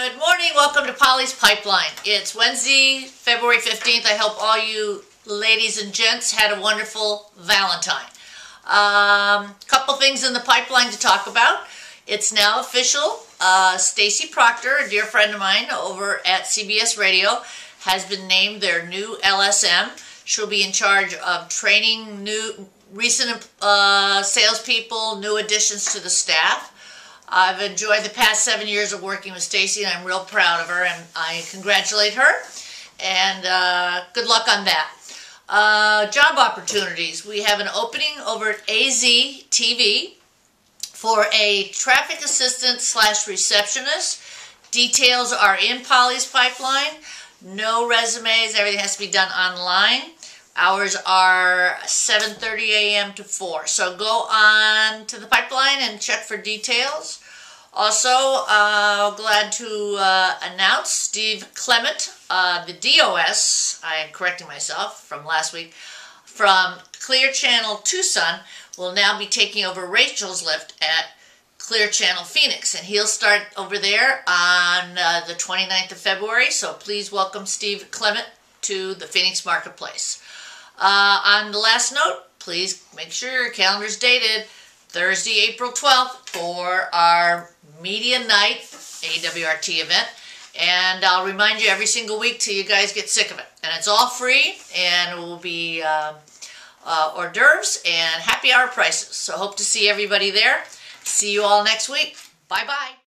Good morning. Welcome to Pollys Pipeline. It's Wednesday, February 15th. I hope all you ladies and gents had a wonderful Valentine. Couple things in the pipeline to talk about. It's now official. Stacy Proctor, a dear friend of mine over at CBS Radio, has been named their new LSM. She'll be in charge of training recent salespeople, new additions to the staff. I've enjoyed the past 7 years of working with Stacy, and I'm real proud of her, and I congratulate her, and good luck on that. Job opportunities. We have an opening over at AZ TV for a traffic assistant / receptionist. Details are in Pollys Pipeline. No resumes. Everything has to be done online. Hours are 7:30 a.m. to 4. So go on to the pipeline and check for details. Also, glad to announce Steve Clement, the DOS, I am correcting myself from last week, from Clear Channel Tucson, will now be taking over Rachel's lift at Clear Channel Phoenix, and he'll start over there on the 29th of February, so please welcome Steve Clement to the Phoenix Marketplace. On the last note, please make sure your calendar's dated Thursday, April 12th for our Media Night AWRT event, and I'll remind you every single week till you guys get sick of it. And it's all free, and it will be hors d'oeuvres and happy hour prices. So hope to see everybody there. See you all next week. Bye-bye.